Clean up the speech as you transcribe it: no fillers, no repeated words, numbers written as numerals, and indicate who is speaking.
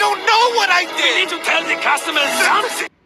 Speaker 1: don't know what I
Speaker 2: You
Speaker 1: did!
Speaker 2: need to tell the customers something!